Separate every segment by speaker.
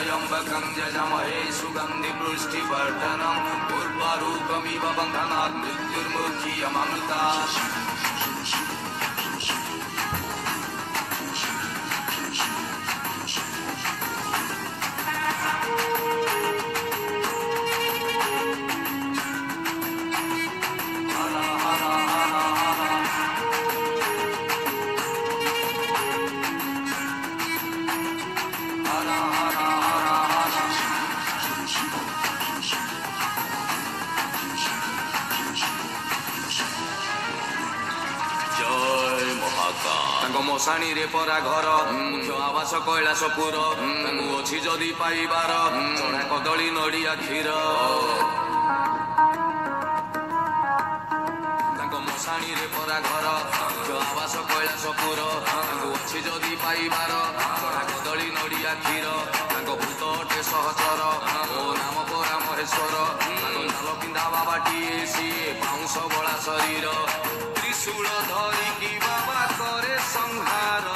Speaker 1: त्र्यम्बकं यजामहे सुगन्धिपुष्टिवर्धनं उर्वारुकमिव बन्धनात् मृत्युर्मुक्षीयमामृता मशाणी रे परा घर मुख्य आवास कैलासपुर अच्छी जदि पाइबार चढ़ा कदली नड़िया क्षीर मशाणी रे परा घर मुख्य आवास कैलासपुर अच्छी जदि पाइबार चढ़ा कदली नड़िया क्षीर भूत अटे सहचर ओ नाम परा महेश्वर नाल पिंधा बाबाटीए सी बाउंश बड़ा शरीर त्रिशूल धरिकी बाबा करे संहार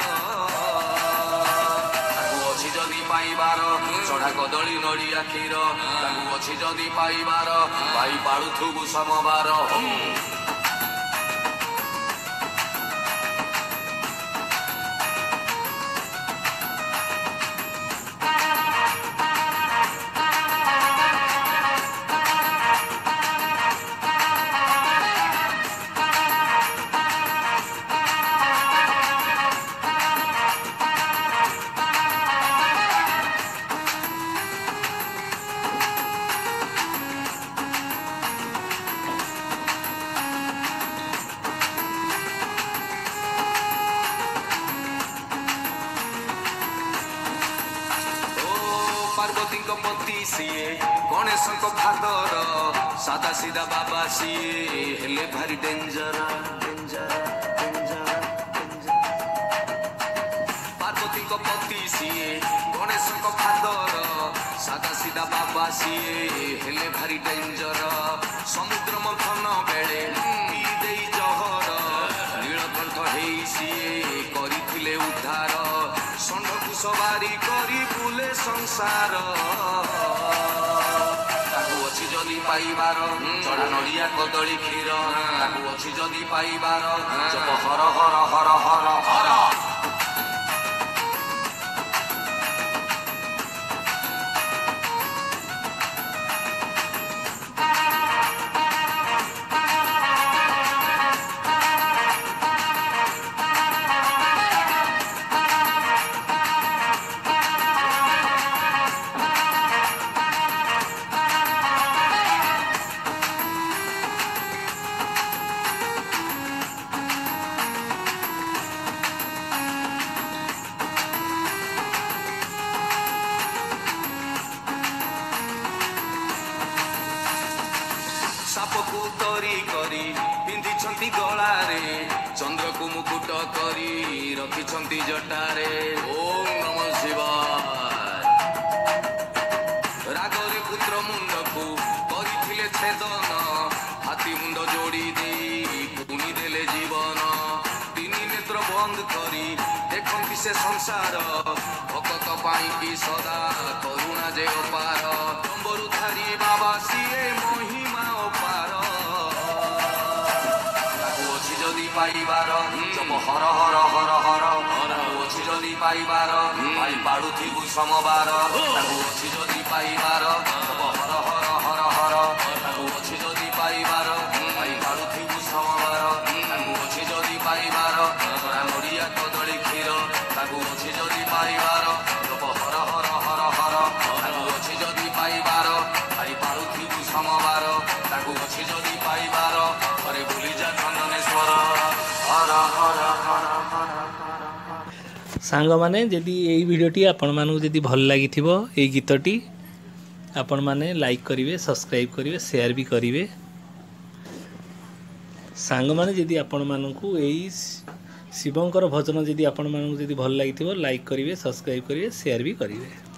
Speaker 1: अच्छी जदि पाइबार चढ़ा कदली नड़िया क्षीर अच्छी जदि पाइबार पाई पाड़ुथुबु समबार पार्वती पति सीए गणेश फादर सादा सीधा बाबा सीए हेले भारी डेंजर पार्वती पति सीए गणेश फादर सादा सीधा बाबा सीए हेले भारी डेंजर समुद्र मंथन बेले पी जहर नीलकंठ हेई सीए करिथिले उद्धार षंढकु सवारी करी बुले संसार अच्छी जदि पाइबार चढ़ा नड़िया कदली क्षीर अच्छी जदि पाइबार जप हर हर हर हर हर सापकु तरी करी पिंधि गलारे चंद्र को मुकुट करी रखी जटारे ओम नमः शिवाय रागरे पुत्र मुंड को करिथिले छेदन हाथी मुंड जोड़ी दे पुनी देले जीवन तीन नेत्र बंद करी देखंती से संसार भक्त पाई की सदा करुणा जे अपार तंबरु धारी बाबा सीए महिमा अपार अच्छी जदि पाइबार जप हर हर हर हर अच्छी जदि पाइबार पाई पाड़ुथिबु समबार अच्छी जदि पाइबार जप हर हर हर हर अच्छी जदि पाइबार पाई पाड़ुथिबु समबार अच्छी जदि पाइबार नड़िया कदली क्षीर अच्छी जदि पाइबार जप हर हर हर हर अच्छी जदि पाइबार पाई पाड़ुथिबु समबार अच्छी जदि पाइबार हरे भूली जा चंदनेश्वर हर हर हर
Speaker 2: सांग माने जदि यही वीडियोटी आपण मानू जदि भल लगी ये गीतटी आपण माने लाइक करिवे सब्सक्राइब करिवे शेयर भी करिवे सांग माने जदि आपण मानू यही शिवंकर भजन जदि आपण मानू जदि भल लगी लाइक करिवे सब्सक्राइब करिवे शेयर भी करिवे।